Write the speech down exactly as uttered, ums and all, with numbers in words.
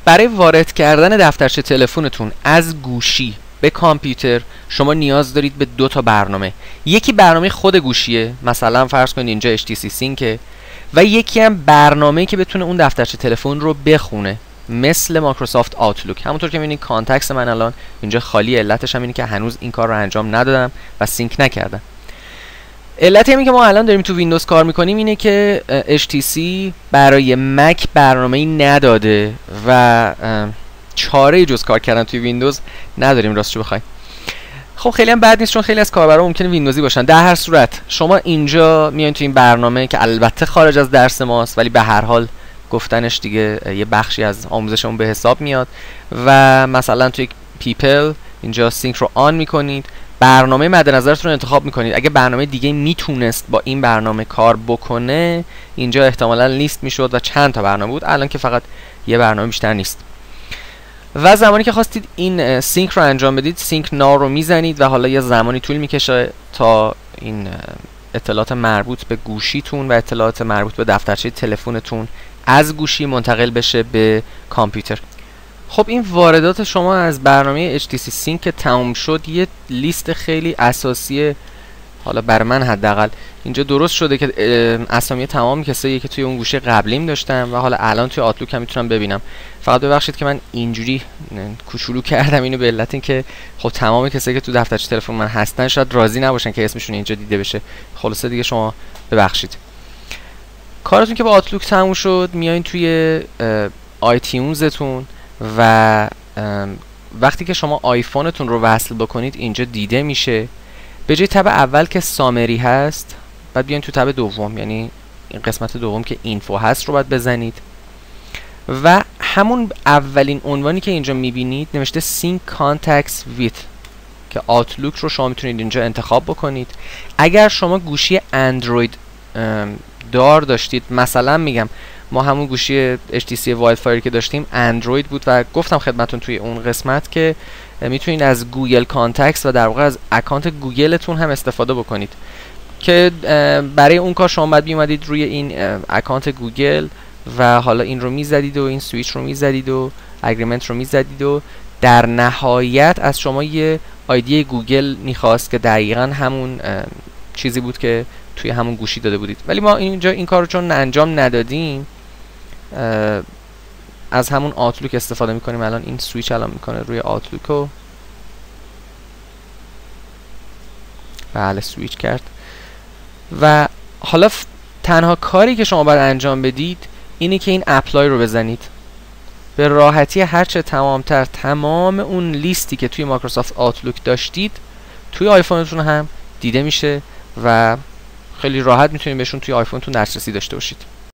برای وارد کردن دفترچه تلفنتون از گوشی به کامپیوتر شما نیاز دارید به دو تا برنامه. یکی برنامه خود گوشیه، مثلا فرض کنید اینجا اچ تی سی Sync، و یکی هم برنامه‌ای که بتونه اون دفترچه تلفن رو بخونه، مثل مایکروسافت آوتلوک. همونطور که می‌بینید کانتکست من الان اینجا خالی، علتش هم اینه که هنوز این کار رو انجام ندادم و سینک نکردم. علت همین که ما الان داریم تو ویندوز کار میکنیم اینه که اچ تی سی برای مک برنامه‌ای نداده و چاره جز کار کردن توی ویندوز نداریم راستش بخوایم. خب خیلی هم بد نیست، چون خیلی از کاربرا ممکنه ویندوزی باشن. در هر صورت شما اینجا میایین تو این برنامه که البته خارج از درس ماست، ولی به هر حال گفتنش دیگه یه بخشی از آموزشمون به حساب میاد، و مثلا توی پیپل اینجا سینک رو آن میکنید، برنامه مد نظرتون رو انتخاب میکنید. اگه برنامه دیگه میتونست با این برنامه کار بکنه اینجا احتمالاً لیست میشد و چند تا برنامه بود، الان که فقط یه برنامه بیشتر نیست. و زمانی که خواستید این سینک رو انجام بدید، سینک ناو رو میزنید و حالا یه زمانی طول میکشه تا این اطلاعات مربوط به گوشیتون و اطلاعات مربوط به دفترچه تلفنتون از گوشی منتقل بشه به کامپیوتر. خب این واردات شما از برنامه اچ تی سی Sync که تموم شد، یه لیست خیلی اساسی، حالا بر من حداقل اینجا درست شده که اسامی تمام کسایی که توی اون گوشی قبلیم داشتم و حالا الان توی آوتلوک هم میتونم ببینم. فقط ببخشید که من اینجوری کوچولو کردم اینو به علت اینکه خب تمام کسایی که تو دفترچه تلفن من هستن شاید راضی نباشن که اسمشون اینجا دیده بشه. خلاصه دیگه شما ببخشید. کارتون که با آوتلوک تموم شد، میایین توی آیتیونزتون و وقتی که شما آیفونتون رو وصل بکنید اینجا دیده میشه. به جای تب اول که سامری هست، بعد بیاین تو تب دوم، یعنی این قسمت دوم که اینفو هست رو باید بزنید و همون اولین عنوانی که اینجا میبینید نوشته Sync Contacts With که آوتلوک رو شما میتونید اینجا انتخاب بکنید. اگر شما گوشی اندروید دار داشتید، مثلا میگم ما همون گوشی اچ تی سی وایلدفایر که داشتیم اندروید بود و گفتم خدمتون توی اون قسمت که میتونید از گوگل کانتکست و در واقع از اکانت گوگلتون هم استفاده بکنید، که برای اون کار شما باید بیومدید روی این اکانت گوگل و حالا این رو میزدید و این سویچ رو میزدید و اگریمنت رو میزدید و در نهایت از شما یه آیدی گوگل میخواست که دقیقا همون چیزی بود که توی همون گوشی داده بودید. ولی ما اینجا این کار رو چون انجام ندادیم از همون آوتلوک استفاده میکنیم. الان این سویچ الان میکنه روی آوتلوکو، بله سویچ کرد. و حالا تنها کاری که شما باید انجام بدید اینه که این اپلای رو بزنید. به راحتی هرچه تمامتر تمام اون لیستی که توی مایکروسافت آوتلوک داشتید توی آیفونتون هم دیده میشه و خیلی راحت میتونید بهشون توی آیفونتون دسترسی داشته باشید.